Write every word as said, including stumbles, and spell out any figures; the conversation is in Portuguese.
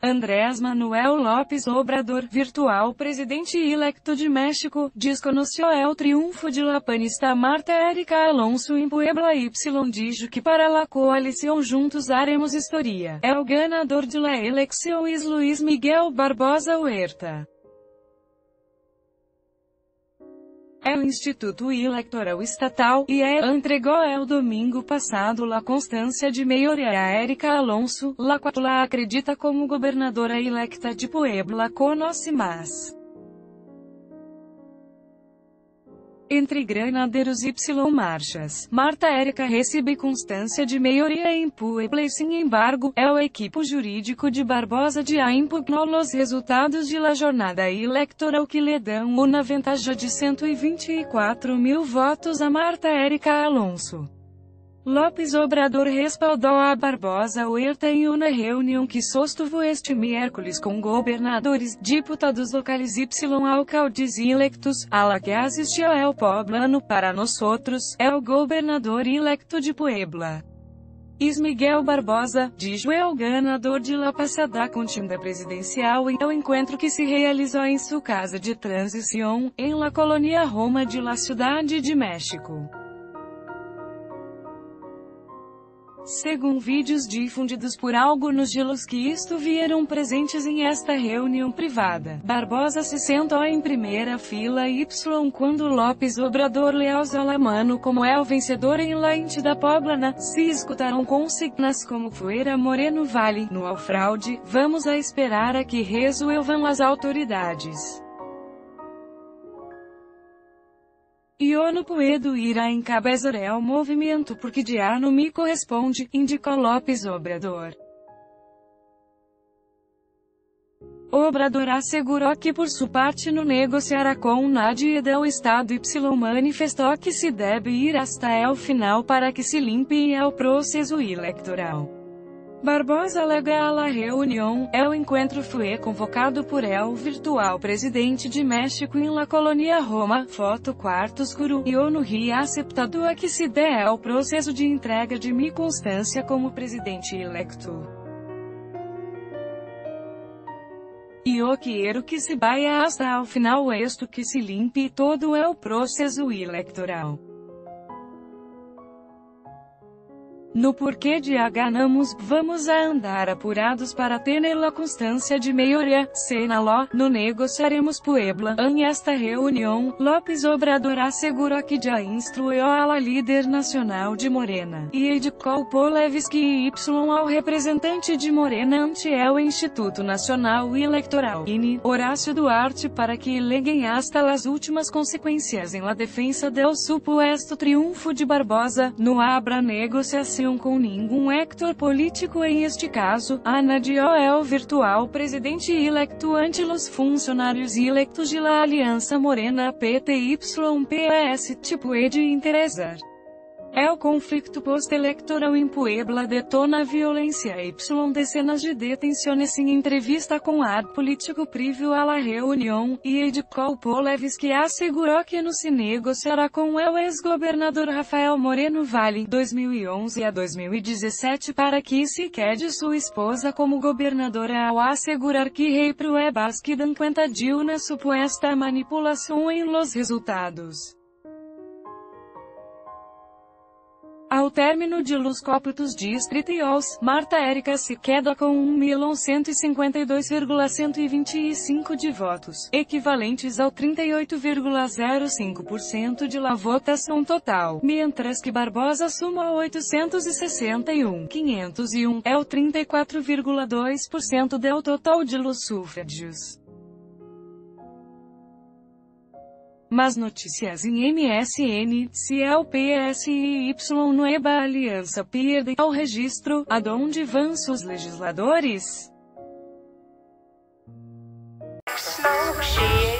Andrés Manuel López Obrador, virtual presidente electo de México, desconoció el triunfo de la panista Marta Erika Alonso en Puebla y dijo que para la coalición Juntos Haremos Historia. El ganador de la elección es Luis Miguel Barbosa Huerta. El Instituto Electoral Estatal, I E, entregó el domingo pasado la constancia de mayoría a Erika Alonso, la cual la acredita como gobernadora electa de Puebla. Conoce más. Entre Granaderos y Marchas, Marta Erika recebe constância de maioria em Puebla e, sin embargo, el equipo jurídico de Barbosa ya impugnó los resultados de la jornada electoral que le dan una ventaja de ciento veinticuatro mil votos a Marta Erika Alonso. López Obrador respaldou a Barbosa Huerta em uma reunião que sostuvo este miércoles com governadores, deputados locais y alcaldes electos, a la que asistió el poblano. Para nosotros, el gobernador electo de Puebla es Miguel Barbosa, dijo el ganador de la pasada contienda presidencial em el encuentro que se realizó em su casa de transición, en la colonia Roma de la Ciudad de México. Segundo vídeos difundidos por algunos de los que estuvieron presentes em esta reunião privada, Barbosa se sentou em primeira fila y quando López Obrador le alzó la mano como el vencedor em la entidad poblana, se escutaram consignas como fuera Moreno Vale, no al fraude, vamos a esperar a que resuelvan las autoridades. Eu não puedo ir a encabeçar el movimento porque já não me corresponde, indicou López Obrador. Obrador assegurou que por sua parte não negociará com nadie del Estado y manifestou que se deve ir hasta el final para que se limpie el proceso electoral. Barbosa alega a la reunião, el encuentro fue convocado por el virtual presidente de México em la colonia Roma, foto quarto escuro, e eu não ri aceptado a que se dê el processo de entrega de mi constância como presidente electo. E eu quero que se vaya hasta al final esto que se limpe todo el processo eleitoral. No porquê de ganamos, vamos a andar apurados para ter la constância de maioria, senalo, no negociaremos Puebla. Em esta reunião, López Obrador assegurou que já instruiu a la líder nacional de Morena, e indicou Polevski y ao representante de Morena ante el Instituto Nacional Eleitoral, I N E, Horácio Duarte, para que leguem hasta las últimas consequências em la defensa del supuesto triunfo de Barbosa. Não habrá negociação com nenhum actor político em este caso, añadió el virtual presidente electo ante los funcionários electos de la Aliança Morena P T Y P S. Te puede interesar. El conflicto post-electoral em Puebla detona violência y decenas de detenciones. Em entrevista com ad político previo a la reunião, e indicou Polevski assegurou que não se negociará com el ex-governador Rafael Moreno Vale, dois mil e onze a dois mil e dezessete, para que se quede sua esposa como governadora, ao assegurar que repruebas que dan cuenta de una supuesta manipulação em los resultados. Ao término de los cómputos distritais, Marta Erika se queda com um milhão cento e cinquenta e dois mil cento e vinte e cinco de votos, equivalentes ao trinta e oito vírgula zero cinco por cento de la votação total, mientras que Barbosa suma oitocentos e sessenta e um mil quinhentos e um, é o trinta e quatro vírgula dois por cento del total de los sufragios. Mas notícias em M S N, se el P S y Nueva Aliança pierde o registro, aonde vão seus legisladores?